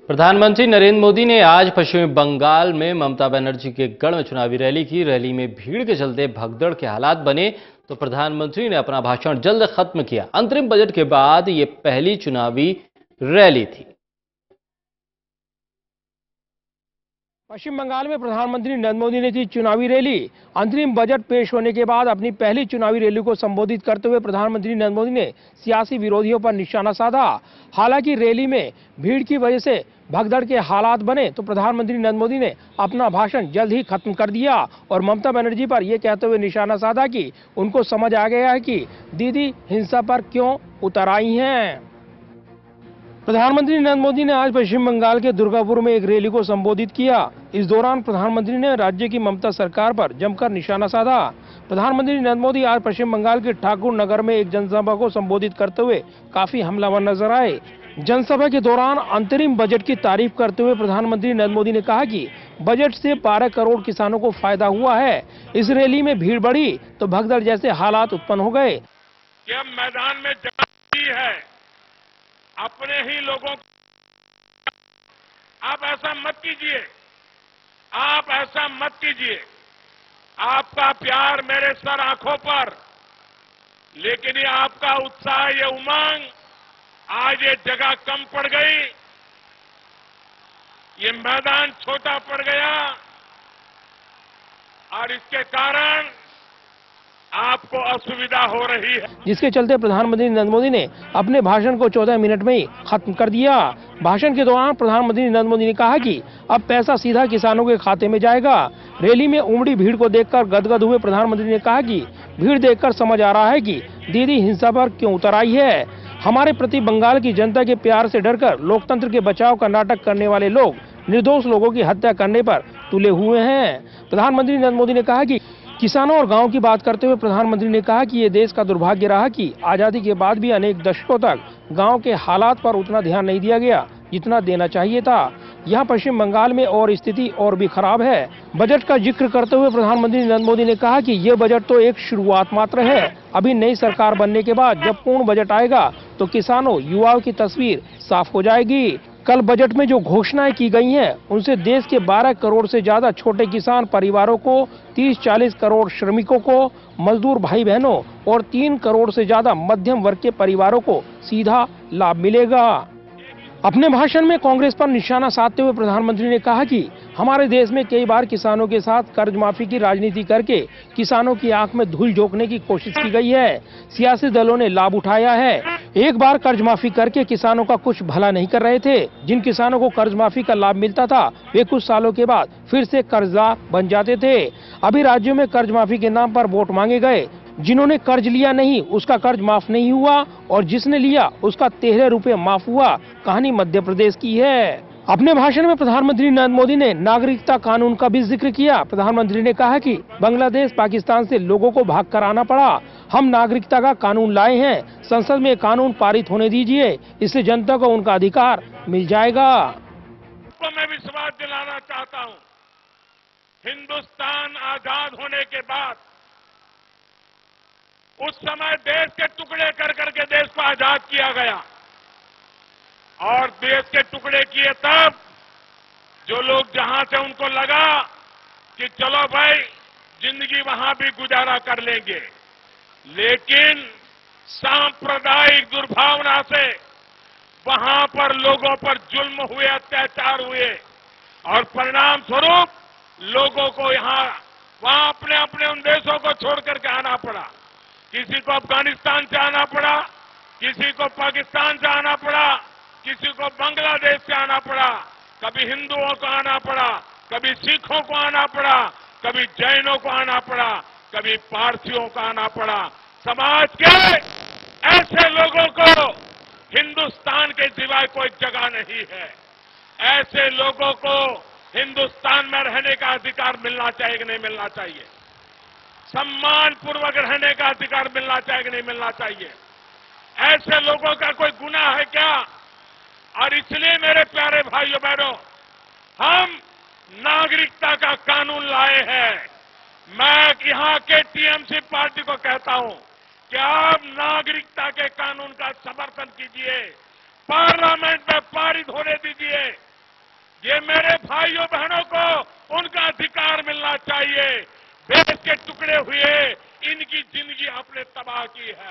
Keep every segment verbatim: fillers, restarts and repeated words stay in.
प्रधानमंत्री नरेंद्र मोदी ने आज पश्चिम बंगाल में ममता बनर्जी के गढ़ में चुनावी रैली की। रैली में भीड़ के चलते भगदड़ के हालात बने तो प्रधानमंत्री ने अपना भाषण जल्द खत्म किया। अंतरिम बजट के बाद ये पहली चुनावी रैली थी। पश्चिम बंगाल में प्रधानमंत्री नरेंद्र मोदी ने की चुनावी रैली। अंतरिम बजट पेश होने के बाद अपनी पहली चुनावी रैली को संबोधित करते हुए प्रधानमंत्री नरेंद्र मोदी ने सियासी विरोधियों पर निशाना साधा। हालांकि रैली में भीड़ की वजह से भगदड़ के हालात बने तो प्रधानमंत्री नरेंद्र मोदी ने अपना भाषण जल्द ही खत्म कर दिया और ममता बनर्जी पर यह कहते हुए निशाना साधा कि उनको समझ आ गया है कि दीदी हिंसा पर क्यों उतर आई हैं। प्रधानमंत्री नरेंद्र मोदी ने आज पश्चिम बंगाल के दुर्गापुर में एक रैली को संबोधित किया। इस दौरान प्रधानमंत्री ने राज्य की ममता सरकार पर जमकर निशाना साधा। प्रधानमंत्री नरेंद्र मोदी आज पश्चिम बंगाल के ठाकुर नगर में एक जनसभा को संबोधित करते हुए काफी हमलावर नजर आए। जनसभा के दौरान अंतरिम बजट की तारीफ करते हुए प्रधानमंत्री नरेंद्र मोदी ने कहा कि बजट से बारह करोड़ किसानों को फायदा हुआ है। इस रैली में भीड़ बढ़ी तो भगदड़ जैसे हालात उत्पन्न हो गए। मैदान में जगह है अपने ही लोगों को, आप ऐसा मत कीजिए, आप ऐसा मत कीजिए। आपका प्यार मेरे सर आंखों पर, लेकिन ये आपका उत्साह, ये उमंग, आज ये जगह कम पड़ गई, ये मैदान छोटा पड़ गया और इसके कारण आपको असुविधा हो रही है, जिसके चलते प्रधानमंत्री नरेंद्र मोदी ने अपने भाषण को चौदह मिनट में ही खत्म कर दिया। भाषण के दौरान प्रधानमंत्री नरेंद्र मोदी ने कहा कि अब पैसा सीधा किसानों के खाते में जाएगा। रैली में उमड़ी भीड़ को देखकर गदगद हुए प्रधानमंत्री ने कहा कि भीड़ देखकर समझ आ रहा है कि दीदी हिंसा पर क्यों उतर आई है। हमारे प्रति बंगाल की जनता के प्यार से डरकर लोकतंत्र के बचाव का नाटक करने वाले लोग निर्दोष लोगों की हत्या करने पर तुले हुए हैं। प्रधानमंत्री नरेंद्र मोदी ने कहा कि किसानों और गांव की बात करते हुए प्रधानमंत्री ने कहा कि ये देश का दुर्भाग्य रहा कि आजादी के बाद भी अनेक दशकों तक गांव के हालात पर उतना ध्यान नहीं दिया गया जितना देना चाहिए था। यहाँ पश्चिम बंगाल में और स्थिति और भी खराब है। बजट का जिक्र करते हुए प्रधानमंत्री नरेंद्र मोदी ने कहा कि ये बजट तो एक शुरुआत मात्र है। अभी नई सरकार बनने के बाद जब पूर्ण बजट आएगा तो किसानों युवाओं की तस्वीर साफ हो जाएगी। कल बजट में जो घोषणाएं की गई हैं, उनसे देश के बारह करोड़ से ज्यादा छोटे किसान परिवारों को, तीस चालीस करोड़ श्रमिकों को, मजदूर भाई बहनों और तीन करोड़ से ज्यादा मध्यम वर्ग के परिवारों को सीधा लाभ मिलेगा। अपने भाषण में कांग्रेस पर निशाना साधते हुए प्रधानमंत्री ने कहा कि हमारे देश में कई बार किसानों के साथ कर्ज माफी की राजनीति करके किसानों की आंख में धूल झोंकने की कोशिश की गई है। सियासी दलों ने लाभ उठाया है। एक बार कर्ज माफी करके किसानों का कुछ भला नहीं कर रहे थे। जिन किसानों को कर्ज माफी का लाभ मिलता था वे कुछ सालों के बाद फिर से कर्जदार बन जाते थे। अभी राज्यों में कर्ज माफी के नाम पर वोट मांगे गए। जिन्होंने कर्ज लिया नहीं उसका कर्ज माफ नहीं हुआ और जिसने लिया उसका तेरह रुपए माफ हुआ। कहानी मध्य प्रदेश की है। अपने भाषण में प्रधानमंत्री नरेंद्र मोदी ने नागरिकता कानून का भी जिक्र किया। प्रधानमंत्री ने कहा कि बांग्लादेश पाकिस्तान से लोगों को भाग कर आना पड़ा, हम नागरिकता का कानून लाए हैं। संसद में कानून पारित होने दीजिए, इससे जनता को उनका अधिकार मिल जाएगा। तो मैं विश्वास दिलाना चाहता हूँ, हिंदुस्तान आजाद होने के बाद उस समय देश के टुकड़े कर करके देश को आजाद किया गया और देश के टुकड़े किए तब जो लोग जहां से उनको लगा कि चलो भाई जिंदगी वहां भी गुजारा कर लेंगे, लेकिन सांप्रदायिक दुर्भावना से वहां पर लोगों पर जुल्म हुए, अत्याचार हुए और परिणाम स्वरूप लोगों को यहां वहां अपने अपने उन देशों को छोड़ करके आना पड़ा। किसी को अफगानिस्तान से आना पड़ा, किसी को पाकिस्तान से आना पड़ा, किसी को बांग्लादेश से आना पड़ा, कभी हिंदुओं को आना पड़ा, कभी सिखों को आना पड़ा, कभी जैनों को आना पड़ा, कभी पारसियों को आना पड़ा। समाज के ऐसे लोगों को हिंदुस्तान के सिवाय कोई जगह नहीं है। ऐसे लोगों को हिंदुस्तान में रहने का अधिकार मिलना चाहिए कि नहीं मिलना चाहिए, सम्मान पूर्वक रहने का अधिकार मिलना चाहिए कि नहीं मिलना चाहिए। ऐसे लोगों का कोई गुनाह है क्या? और इसलिए मेरे प्यारे भाइयों बहनों, हम नागरिकता का कानून लाए हैं। मैं यहां के टीएमसी पार्टी को कहता हूं कि आप नागरिकता के कानून का समर्थन कीजिए, पार्लियामेंट में पारित होने दीजिए ये मेरे भाइयों बहनों को उनका अधिकार मिलना चाहिए। देश के टुकड़े हुए इनकी जिंदगी आपने तबाह की है।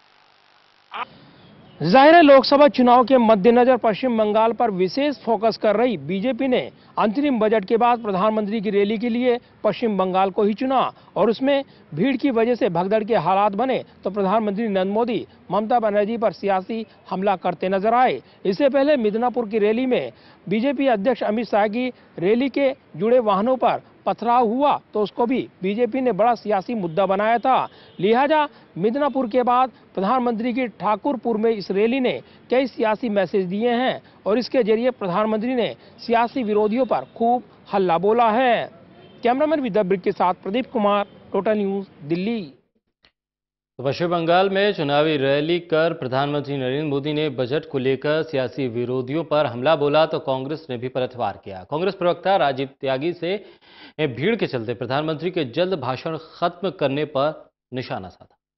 जाहिर है लोकसभा चुनाव के मद्देनजर पश्चिम बंगाल पर विशेष फोकस कर रही बीजेपी ने अंतरिम बजट के बाद प्रधानमंत्री की रैली के लिए पश्चिम बंगाल को ही चुना और उसमें भीड़ की वजह से भगदड़ के हालात बने तो प्रधानमंत्री नरेंद्र मोदी ममता बनर्जी पर सियासी हमला करते नजर आए। इससे पहले मिदनापुर की रैली में बीजेपी अध्यक्ष अमित शाह की रैली के जुड़े वाहनों पर पथराव हुआ तो उसको भी बीजेपी ने बड़ा सियासी मुद्दा बनाया था। लिहाजा मिदनापुर के बाद प्रधानमंत्री की ठाकुरपुर में इस रैली ने कई सियासी मैसेज दिए हैं और इसके जरिए प्रधानमंत्री ने सियासी विरोधियों पर खूब हल्ला बोला है। कैमरामैन विद्या ब्रिक के साथ प्रदीप कुमार, टोटल न्यूज, दिल्ली। तो पश्चिम बंगाल में चुनावी रैली कर प्रधानमंत्री नरेंद्र मोदी ने बजट को लेकर सियासी विरोधियों पर हमला बोला तो कांग्रेस ने भी पलटवार किया। कांग्रेस प्रवक्ता राजीव त्यागी से भीड़ के चलते प्रधानमंत्री के जल्द भाषण खत्म करने पर निशाना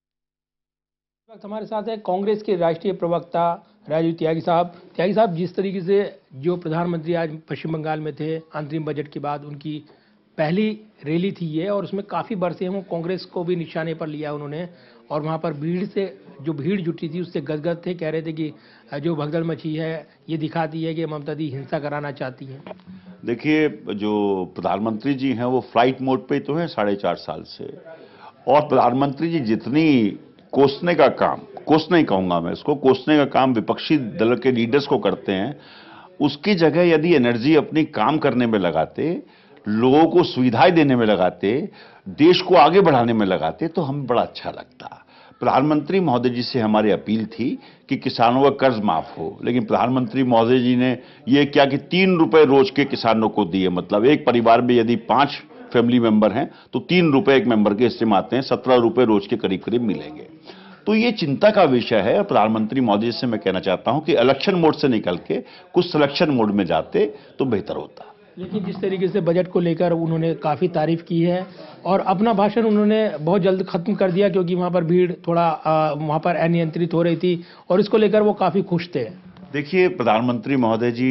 साधा। हमारे साथ है कांग्रेस के राष्ट्रीय प्रवक्ता राजीव त्यागी साहब। त्यागी साहब, जिस तरीके से जो प्रधानमंत्री आज पश्चिम बंगाल में थे, अंतरिम बजट के बाद उनकी पहली रैली थी ये और उसमें काफ़ी बरसे हैं, कांग्रेस को भी निशाने पर लिया उन्होंने और वहाँ पर भीड़ से जो भीड़ जुटी थी उससे गदगद थे। कह रहे थे कि जो भगदड़ मची है ये दिखाती है कि ममता दी हिंसा कराना चाहती हैं। देखिए, जो प्रधानमंत्री जी हैं वो फ्लाइट मोड पे तो हैं साढ़े चार साल से और प्रधानमंत्री जी जितनी कोसने का काम, कोसने ही कहूँगा मैं इसको, कोसने का काम विपक्षी दल के लीडर्स को करते हैं, उसकी जगह यदि एनर्जी अपनी काम करने में लगाते, लोगों को सुविधाएं देने में लगाते, देश को आगे बढ़ाने में लगाते तो हमें बड़ा अच्छा लगता। प्रधानमंत्री महोदय जी से हमारी अपील थी कि किसानों का कर्ज माफ हो, लेकिन प्रधानमंत्री महोदय जी ने ये किया कि तीन रुपए रोज के किसानों को दिए। मतलब एक परिवार में यदि पांच फैमिली मेंबर हैं तो तीन रुपए एक मेंबर के हिस्से में आते हैं, सत्रह रुपए रोज के करीब करीब मिलेंगे। तो ये चिंता का विषय है। प्रधानमंत्री महोदय से मैं कहना चाहता हूं कि इलेक्शन मोड से निकल के कुछ सिलेक्शन मोड में जाते तो बेहतर होता। लेकिन जिस तरीके से बजट को लेकर उन्होंने काफ़ी तारीफ की है और अपना भाषण उन्होंने बहुत जल्द खत्म कर दिया क्योंकि वहाँ पर भीड़ थोड़ा वहाँ पर अनियंत्रित हो रही थी और इसको लेकर वो काफ़ी खुश थे। देखिए, प्रधानमंत्री महोदय जी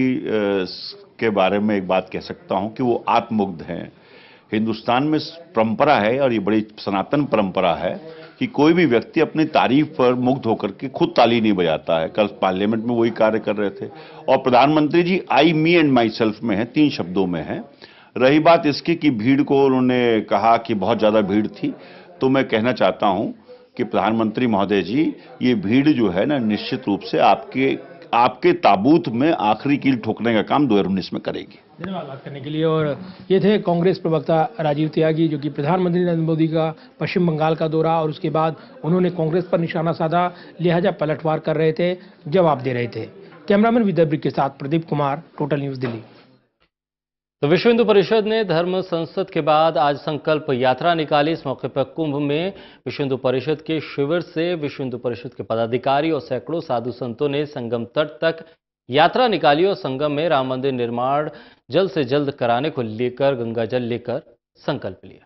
के बारे में एक बात कह सकता हूँ कि वो आत्ममुग्ध हैं। हिंदुस्तान में परंपरा है और ये बड़ी सनातन परंपरा है कि कोई भी व्यक्ति अपनी तारीफ पर मुग्ध होकर के खुद ताली नहीं बजाता है। कल पार्लियामेंट में वही कार्य कर रहे थे और प्रधानमंत्री जी आई मी एंड माई सेल्फ में है, तीन शब्दों में है। रही बात इसकी कि भीड़ को उन्होंने कहा कि बहुत ज्यादा भीड़ थी, तो मैं कहना चाहता हूं कि प्रधानमंत्री महोदय जी, ये भीड़ जो है ना निश्चित रूप से आपके आपके ताबूत में आखिरी कील ठोकने का काम दो हजार उन्नीस में करेगी। धन्यवाद बात करने के लिए। और ये थे कांग्रेस प्रवक्ता राजीव त्यागी जो कि प्रधानमंत्री नरेंद्र मोदी का पश्चिम बंगाल का दौरा और उसके बाद उन्होंने कांग्रेस पर निशाना साधा, लिहाजा पलटवार कर रहे थे, जवाब दे रहे थे। कैमरामैन विद्या ब्रिक के साथ प्रदीप कुमार, टोटल न्यूज, दिल्ली। तो विश्व हिंदू परिषद ने धर्म संसद के बाद आज संकल्प यात्रा निकाली। इस मौके पर कुंभ में विश्व हिंदू परिषद के शिविर से विश्व हिंदू परिषद के पदाधिकारी और सैकड़ों साधु संतों ने संगम तट तक यात्रा निकाली और संगम में राम मंदिर निर्माण जल्द से जल्द कराने को लेकर गंगा जल लेकर संकल्प लिया।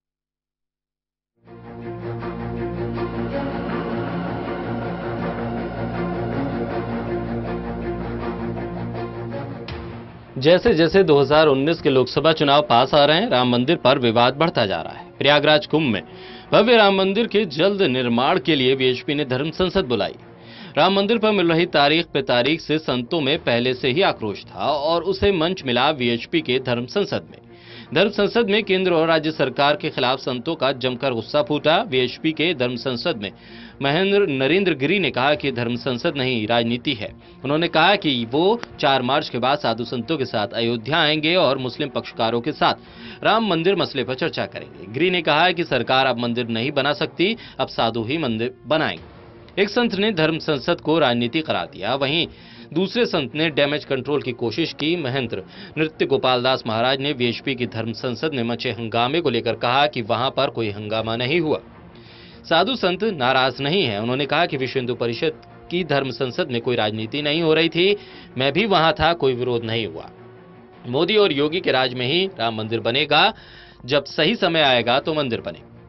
जैसे जैसे दो हज़ार उन्नीस के लोकसभा चुनाव पास आ रहे हैं, राम मंदिर पर विवाद बढ़ता जा रहा है। प्रयागराज कुंभ में भव्य राम मंदिर के जल्द निर्माण के लिए बीएचपी ने धर्म संसद बुलाई। राम मंदिर पर मिल रही तारीख पे तारीख से संतों में पहले से ही आक्रोश था और उसे मंच मिला वीएचपी के धर्म संसद में। धर्म संसद में केंद्र और राज्य सरकार के खिलाफ संतों का जमकर गुस्सा फूटा। वीएचपी के धर्म संसद में महेंद्र नरेंद्र गिरी ने कहा कि धर्म संसद नहीं, राजनीति है। उन्होंने कहा कि वो चार मार्च के बाद साधु संतों के साथ अयोध्या आएंगे और मुस्लिम पक्षकारों के साथ राम मंदिर मसले पर चर्चा करेंगे। गिरी ने कहा कि सरकार अब मंदिर नहीं बना सकती, अब साधु ही मंदिर बनाएंगे। एक संत ने धर्म संसद को राजनीति करार दिया, वहीं दूसरे संत ने डैमेज कंट्रोल की कोशिश की। महेंद्र नृत्य गोपाल दास महाराज ने वीएचपी की धर्म संसद में मचे हंगामे को लेकर कहा कि वहां पर कोई हंगामा नहीं हुआ, साधु संत नाराज नहीं है। उन्होंने कहा कि विश्व हिंदू परिषद की धर्म संसद में कोई राजनीति नहीं हो रही थी, मैं भी वहां था, कोई विरोध नहीं हुआ। मोदी और योगी के राज में ही राम मंदिर बनेगा, जब सही समय आएगा तो मंदिर बनेगा।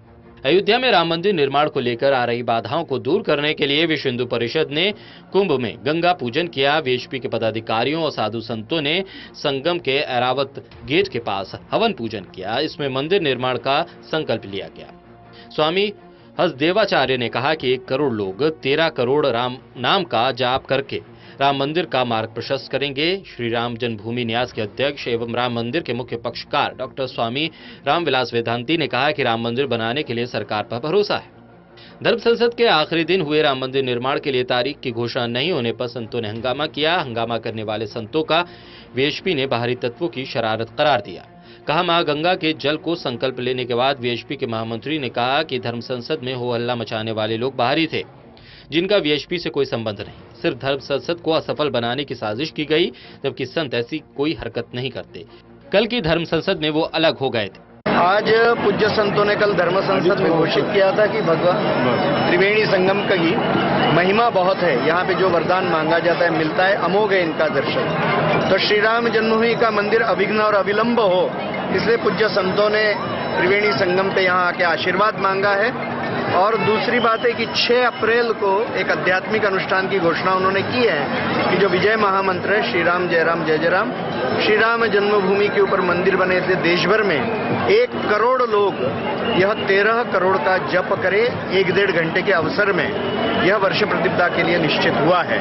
अयोध्या में राम मंदिर निर्माण को लेकर आ रही बाधाओं को दूर करने के लिए विश्व हिंदू परिषद ने कुंभ में गंगा पूजन किया। वीएचपी के पदाधिकारियों और साधु संतों ने संगम के ऐरावत गेट के पास हवन पूजन किया। इसमें मंदिर निर्माण का संकल्प लिया गया। स्वामी हसदेवाचार्य ने कहा कि एक करोड़ लोग तेरह करोड़ राम नाम का जाप करके राम मंदिर का मार्ग प्रशस्त करेंगे। श्री राम जन्मभूमि न्यास के अध्यक्ष एवं राम मंदिर के मुख्य पक्षकार डॉक्टर स्वामी रामविलास वेदांती ने कहा कि राम मंदिर बनाने के लिए सरकार पर भरोसा है। धर्म संसद के आखिरी दिन हुए राम मंदिर निर्माण के लिए तारीख की घोषणा नहीं होने पर संतों ने हंगामा किया। हंगामा करने वाले संतों का वीएचपी ने बाहरी तत्वों की शरारत करार दिया। कहा, मां गंगा के जल को संकल्प लेने के बाद वीएचपी के महामंत्री ने कहा कि धर्म संसद में हो हल्ला मचाने वाले लोग बाहरी थे, जिनका वीएचपी से कोई संबंध नहीं। सिर्फ धर्म संसद को असफल बनाने की साजिश की गई, जबकि संत ऐसी कोई हरकत नहीं करते। कल की धर्म संसद में वो अलग हो गए थे। आज पूज्य संतों ने कल धर्म संसद में घोषित किया था कि भगवान त्रिवेणी संगम की महिमा बहुत है, यहाँ पे जो वरदान मांगा जाता है मिलता है, अमोघ है इनका दर्शन। तो श्री राम जन्मभूमि का मंदिर अविघ्न और अविलंब हो, इसलिए पूज्य संतों ने त्रिवेणी संगम पे यहाँ आके आशीर्वाद मांगा है। और दूसरी बात है कि छह अप्रैल को एक आध्यात्मिक अनुष्ठान की घोषणा उन्होंने की है कि जो विजय महामंत्र है, श्री राम जय राम जय जय राम, श्री राम जन्मभूमि के ऊपर मंदिर बने थे देश भर में एक करोड़ लोग यह तेरह करोड़ का जप करे एक डेढ़ घंटे के अवसर में, यह वर्ष प्रतिपदा के लिए निश्चित हुआ है।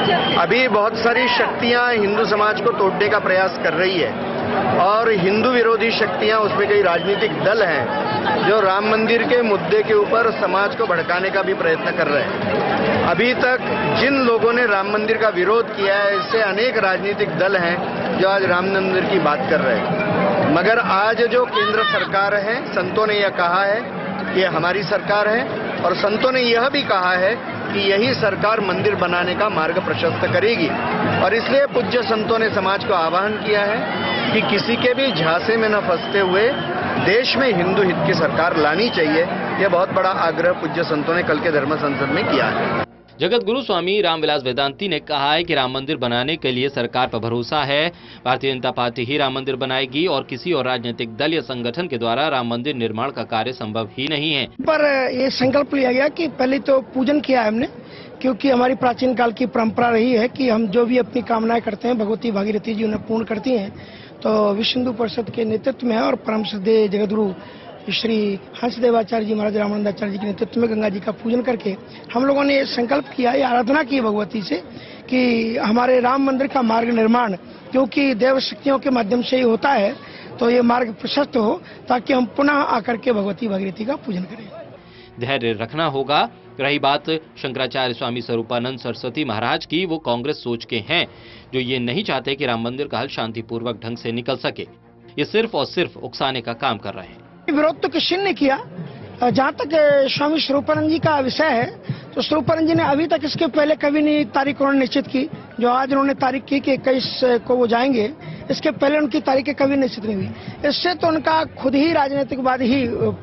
अभी बहुत सारी शक्तियां हिंदू समाज को तोड़ने का प्रयास कर रही है और हिंदू विरोधी शक्तियां, उसमें कई राजनीतिक दल हैं जो राम मंदिर के मुद्दे के ऊपर समाज को भड़काने का भी प्रयत्न कर रहे हैं। अभी तक जिन लोगों ने राम मंदिर का विरोध किया है, इससे अनेक राजनीतिक दल हैं जो आज राम मंदिर की बात कर रहे हैं। मगर आज जो केंद्र सरकार है, संतों ने यह कहा है कि हमारी सरकार है और संतों ने यह भी कहा है कि यही सरकार मंदिर बनाने का मार्ग प्रशस्त करेगी। और इसलिए पूज्य संतों ने समाज को आह्वान किया है कि किसी के भी झांसे में न फंसते हुए देश में हिंदू हित की सरकार लानी चाहिए। यह बहुत बड़ा आग्रह पूज्य संतों ने कल के धर्म संसद में किया है। जगत गुरु स्वामी रामविलास वेदांती ने कहा है कि राम मंदिर बनाने के लिए सरकार पर भरोसा है। भारतीय जनता पार्टी ही राम मंदिर बनाएगी और किसी और राजनीतिक दल या संगठन के द्वारा राम मंदिर निर्माण का कार्य संभव ही नहीं है। पर ये संकल्प लिया गया कि पहले तो पूजन किया है हमने, क्योंकि हमारी प्राचीन काल की परंपरा रही है कि हम जो भी अपनी कामनाएं करते हैं भगवती भागीरथी जी उन्हें पूर्ण करती हैं। तो विश्व हिंदू परिषद के नेतृत्व में और परम श्रद्धेय जगतगुरु श्री हंसदेवाचार्य जी महाराज रामानंदाचार्य जी के नेतृत्व में गंगा जी का पूजन करके हम लोगों ने संकल्प किया, ये आराधना की भगवती से कि हमारे राम मंदिर का मार्ग निर्माण, क्योंकि देव शक्तियों के माध्यम से ही होता है, तो ये मार्ग प्रशस्त हो ताकि हम पुनः आकर के भगवती भागीरथी का पूजन करें। धैर्य रखना होगा। रही बात शंकराचार्य स्वामी स्वरूपानंद सरस्वती महाराज की, वो कांग्रेस सोच के हैं जो ये नहीं चाहते कि राम मंदिर का हल शांतिपूर्वक ढंग से निकल सके। ये सिर्फ और सिर्फ उकसाने का काम कर रहे हैं। विरोध तो किसी ने किया। जहाँ तक स्वामी स्वरूपानंद जी का विषय है, तो स्वरूपानंद जी ने अभी तक इसके पहले कभी नहीं तारीख उन्होंने निश्चित की। जो आज उन्होंने तारीख की कि इक्कीस को वो जाएंगे, इसके पहले उनकी तारीखें कभी निश्चित नहीं हुई। इससे तो उनका खुद ही राजनीतिकवाद ही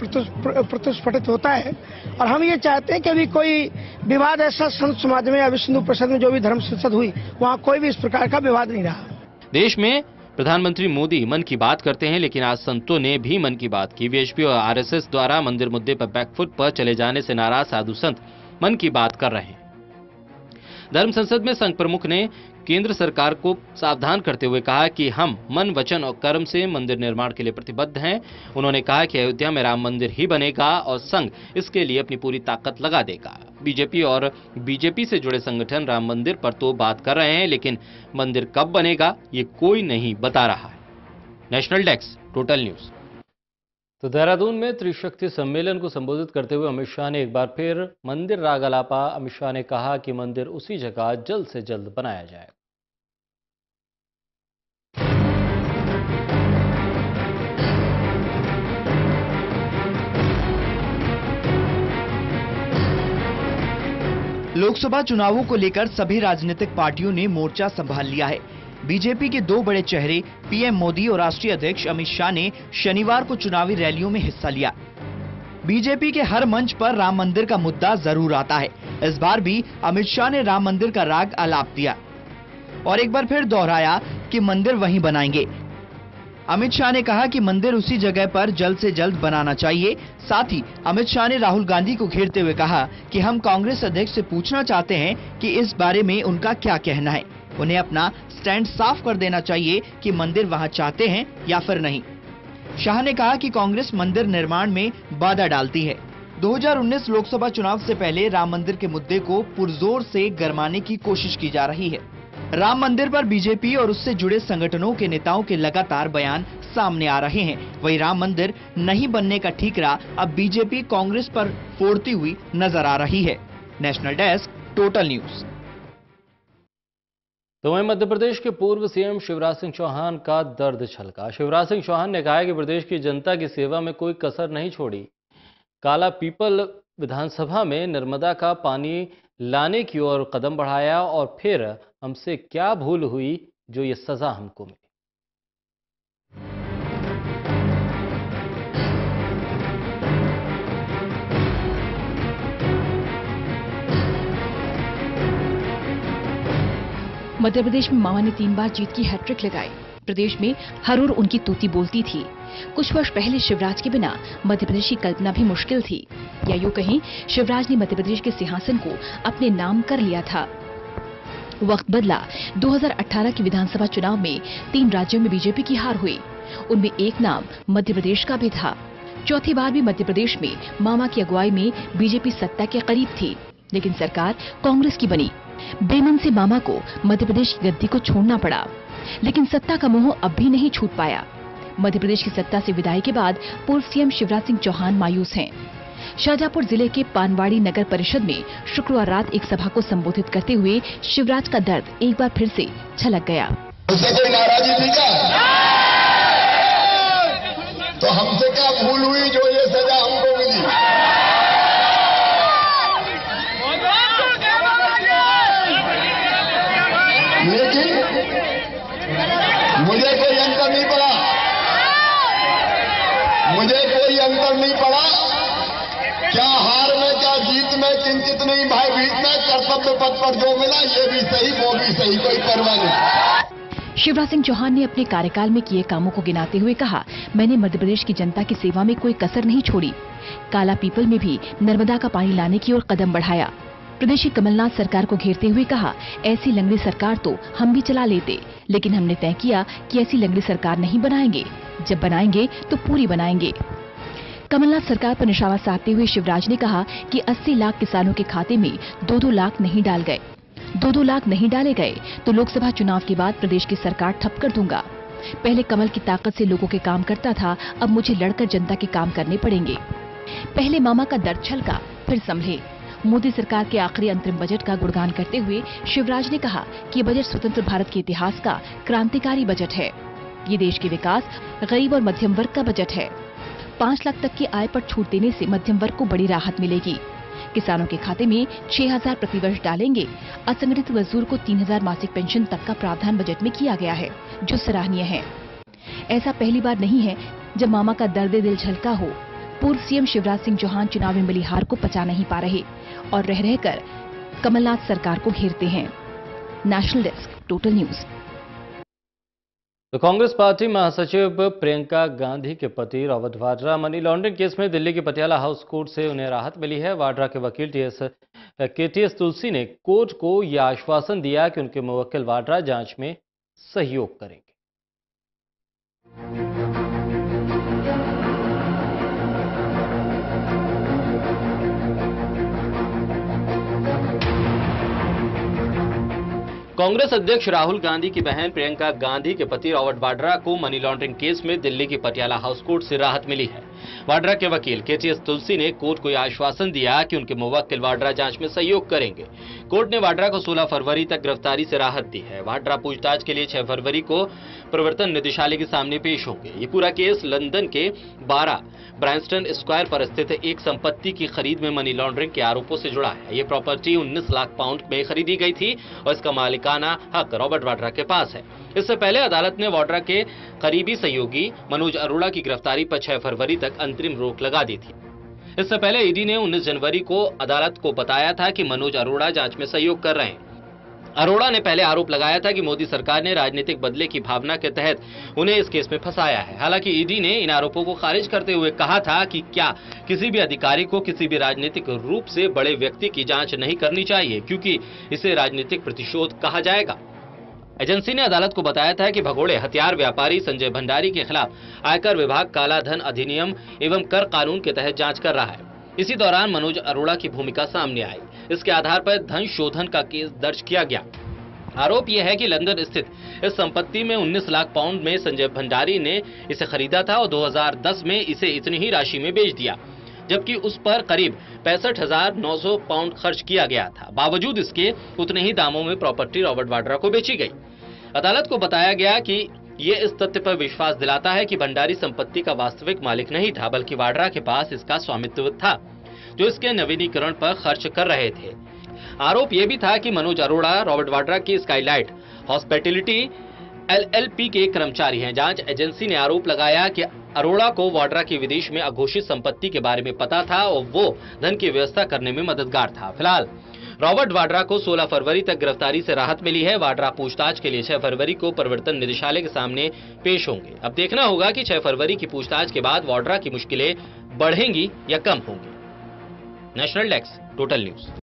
प्रतिस्फटित होता है। और हम ये चाहते हैं कि अभी कोई विवाद ऐसा संत समाज में या विश्व हिंदू परिषद में जो भी धर्म संसद हुई, वहाँ कोई भी इस प्रकार का विवाद नहीं रहा। देश में प्रधानमंत्री मोदी मन की बात करते हैं, लेकिन आज संतों ने भी मन की बात की। वीएचपी और आरएसएस द्वारा मंदिर मुद्दे पर बैकफुट पर चले जाने से नाराज साधु संत मन की बात कर रहे हैं। धर्म संसद में संघ प्रमुख ने केंद्र सरकार को सावधान करते हुए कहा कि हम मन, वचन और कर्म से मंदिर निर्माण के लिए प्रतिबद्ध हैं। उन्होंने कहा कि अयोध्या में राम मंदिर ही बनेगा और संघ इसके लिए अपनी पूरी ताकत लगा देगा। बीजेपी और बीजेपी से जुड़े संगठन राम मंदिर पर तो बात कर रहे हैं, लेकिन मंदिर कब बनेगा ये कोई नहीं बता रहा है। National desk, total news. तो देहरादून में त्रिशक्ति सम्मेलन को संबोधित करते हुए अमित शाह ने एक बार फिर मंदिर राग अलापा। अमित शाह ने कहा कि मंदिर उसी जगह जल्द से जल्द बनाया जाए। लोकसभा चुनावों को लेकर सभी राजनीतिक पार्टियों ने मोर्चा संभाल लिया है। बीजेपी के दो बड़े चेहरे पीएम मोदी और राष्ट्रीय अध्यक्ष अमित शाह ने शनिवार को चुनावी रैलियों में हिस्सा लिया। बीजेपी के हर मंच पर राम मंदिर का मुद्दा जरूर आता है। इस बार भी अमित शाह ने राम मंदिर का राग अलाप दिया और एक बार फिर दोहराया कि मंदिर वहीं बनाएंगे। अमित शाह ने कहा कि मंदिर उसी जगह पर जल्द से जल्द बनाना चाहिए। साथ ही अमित शाह ने राहुल गांधी को घेरते हुए कहा कि हम कांग्रेस अध्यक्ष से पूछना चाहते हैं कि इस बारे में उनका क्या कहना है। उन्हें अपना स्टैंड साफ कर देना चाहिए कि मंदिर वहां चाहते हैं या फिर नहीं। शाह ने कहा कि कांग्रेस मंदिर निर्माण में बाधा डालती है। दो हज़ार उन्नीस लोकसभा चुनाव से पहले राम मंदिर के मुद्दे को पुरजोर से गरमाने की कोशिश की जा रही है। राम मंदिर पर बीजेपी और उससे जुड़े संगठनों के नेताओं के लगातार बयान सामने आ रहे हैं। वहीं राम मंदिर नहीं बनने का ठीकरा अब बीजेपी कांग्रेस पर फोड़ती हुई नजर आ रही है। National desk, total news. तो वहीं मध्य प्रदेश के पूर्व सीएम शिवराज सिंह चौहान का दर्द छलका। शिवराज सिंह चौहान ने कहा है कि प्रदेश की जनता की सेवा में कोई कसर नहीं छोड़ी। काला पीपल विधानसभा में नर्मदा का पानी लाने की ओर कदम बढ़ाया और फिर हमसे क्या भूल हुई जो ये सजा हमको मिली। मध्य प्रदेश में मामा ने तीन बार जीत की हैट्रिक लगाई। प्रदेश में हर ओर उनकी तूती बोलती थी। कुछ वर्ष पहले शिवराज के बिना मध्य प्रदेश की कल्पना भी मुश्किल थी, या यूं कहें शिवराज ने मध्य प्रदेश के सिंहासन को अपने नाम कर लिया था। वक्त बदला। दो हज़ार अठारह के विधानसभा चुनाव में तीन राज्यों में बीजेपी की हार हुई। उनमें एक नाम मध्य प्रदेश का भी था। चौथी बार भी मध्य प्रदेश में मामा की अगुवाई में बीजेपी सत्ता के करीब थी, लेकिन सरकार कांग्रेस की बनी। बेमन से मामा को मध्य प्रदेश की गद्दी को छोड़ना पड़ा, लेकिन सत्ता का मोह अब भी नहीं छूट पाया। मध्य प्रदेश की सत्ता से विदाई के बाद पूर्व सीएम शिवराज सिंह चौहान मायूस हैं। शाहजहांपुर जिले के पानवाड़ी नगर परिषद में शुक्रवार रात एक सभा को संबोधित करते हुए शिवराज का दर्द एक बार फिर से छलक गया। उससे कोई नाराजगी थी क्या? तो हमसे क्या भूल हुई जो ये सजा हमको मिली? लेकिन मुझे कोई अंतर नहीं पड़ा, मुझे कोई अंतर नहीं पड़ा। क्या हार में, क्या जीत में, किंचित नहीं भाई भीत में, कर्तव्य पथ पर जो मिला ये भी सही वो भी सही, कोई परवाह नहीं। शिवराज सिंह चौहान ने अपने कार्यकाल में किए कामों को गिनाते हुए कहा, मैंने मध्य प्रदेश की जनता की सेवा में कोई कसर नहीं छोड़ी। काला पीपल में भी नर्मदा का पानी लाने की ओर कदम बढ़ाया। प्रदेश की कमलनाथ सरकार को घेरते हुए कहा, ऐसी लंगड़ी सरकार तो हम भी चला लेते, लेकिन हमने तय किया कि ऐसी लंगड़ी सरकार नहीं बनाएंगे। जब बनाएंगे तो पूरी बनाएंगे। कमलनाथ सरकार पर निशाना साधते हुए शिवराज ने कहा कि अस्सी लाख किसानों के खाते में दो दो लाख नहीं डाल गए दो दो लाख नहीं डाले गए तो लोकसभा चुनाव के बाद प्रदेश की सरकार ठप कर दूंगा। पहले कमल की ताकत से लोगों के काम करता था, अब मुझे लड़कर जनता के काम करने पड़ेंगे। पहले मामा का दर्द छलका, फिर संभले। मोदी सरकार के आखिरी अंतरिम बजट का गुणगान करते हुए शिवराज ने कहा कि ये बजट स्वतंत्र भारत के इतिहास का क्रांतिकारी बजट है। ये देश के विकास, गरीब और मध्यम वर्ग का बजट है। पाँच लाख तक की आय पर छूट देने से मध्यम वर्ग को बड़ी राहत मिलेगी। किसानों के खाते में छह हजार प्रतिवर्ष डालेंगे। असंगठित मजदूर को तीन हजार मासिक पेंशन तक का प्रावधान बजट में किया गया है, जो सराहनीय है। ऐसा पहली बार नहीं है जब मामा का दर्द दिल झलका हो। पूर्व सीएम शिवराज सिंह चौहान चुनाव में मिली हार को पचा नहीं पा रहे और रह रहकर कमलनाथ सरकार को घेरते हैं। National desk, total news. तो कांग्रेस पार्टी महासचिव प्रियंका गांधी के पति Robert Vadra money laundering case में दिल्ली के पटियाला हाउस कोर्ट से उन्हें राहत मिली है। वाड्रा के वकील टीएस केटीएस तुलसी ने कोर्ट को यह आश्वासन दिया कि उनके मुवक्किल वाड्रा जांच में सहयोग करेंगे। कांग्रेस अध्यक्ष राहुल गांधी की बहन प्रियंका गांधी के पति रॉबर्ट वाड्रा को मनी लॉन्ड्रिंग केस में दिल्ली की पटियाला हाउस कोर्ट से राहत मिली है। वाड्रा के वकील केटीएस तुलसी ने कोर्ट को यह आश्वासन दिया कि उनके मुवक्किल वाड्रा जांच में सहयोग करेंगे। कोर्ट ने वाड्रा को सोलह फरवरी तक गिरफ्तारी से राहत दी है। वाड्रा पूछताछ के लिए छह फरवरी को प्रवर्तन निदेशालय के सामने पेश होंगे। ये पूरा केस लंदन के बारह ब्रांस्टन स्क्वायर पर स्थित एक संपत्ति की खरीद में मनी लॉन्ड्रिंग के आरोपों से जुड़ा है। ये प्रॉपर्टी उन्नीस लाख पाउंड में खरीदी गई थी और इसका मालिकाना हक रॉबर्ट वाड्रा के पास है। इससे पहले अदालत ने वाड्रा के करीबी सहयोगी मनोज अरोड़ा की गिरफ्तारी पर छह फरवरी तक अंतरिम रोक लगा दी थी। इससे पहले ईडी ने उन्नीस जनवरी को अदालत को बताया था कि मनोज अरोड़ा जांच में सहयोग कर रहे हैं। अरोड़ा ने पहले आरोप लगाया था कि मोदी सरकार ने राजनीतिक बदले की भावना के तहत उन्हें इस केस में फंसाया है। हालांकि ईडी ने इन आरोपों को खारिज करते हुए कहा था कि क्या किसी भी अधिकारी को किसी भी राजनीतिक रूप से बड़े व्यक्ति की जांच नहीं करनी चाहिए, क्योंकि इसे राजनीतिक प्रतिशोध कहा जाएगा। एजेंसी ने अदालत को बताया था कि भगोड़े हथियार व्यापारी संजय भंडारी के खिलाफ आयकर विभाग काला धन अधिनियम एवं कर कानून के तहत जांच कर रहा है। इसी दौरान मनोज अरोड़ा की भूमिका सामने आई। इसके आधार पर धन शोधन का केस दर्ज किया गया। आरोप यह है कि लंदन स्थित इस संपत्ति में उन्नीस लाख पाउंड में संजय भंडारी ने इसे खरीदा था और दो हज़ार दस में इसे इतनी ही राशि में बेच दिया, जबकि उस पर करीब पैंसठ हजार नौ सौ पाउंड खर्च किया गया था। बावजूद इसके उतने ही दामों में प्रॉपर्टी रॉबर्ट वाड्रा को बेची गई। अदालत को बताया गया कि ये इस तथ्य पर विश्वास दिलाता है कि भंडारी संपत्ति का वास्तविक मालिक नहीं था, बल्कि वाड्रा के पास इसका स्वामित्व था, जो इसके नवीनीकरण पर खर्च कर रहे थे। आरोप यह भी था कि मनोज अरोड़ा रॉबर्ट वाड्रा की स्काईलाइट हॉस्पिटैलिटी एलएलपी के कर्मचारी हैं। जांच एजेंसी ने आरोप लगाया कि अरोड़ा को वाड्रा की विदेश में अघोषित संपत्ति के बारे में पता था और वो धन की व्यवस्था करने में मददगार था। फिलहाल रॉबर्ट वाड्रा को सोलह फरवरी तक गिरफ्तारी से राहत मिली है। वाड्रा पूछताछ के लिए छह फरवरी को प्रवर्तन निदेशालय के सामने पेश होंगे। अब देखना होगा कि छह फरवरी की पूछताछ के बाद वाड्रा की मुश्किलें बढ़ेंगी या कम होंगी। National desk, total news.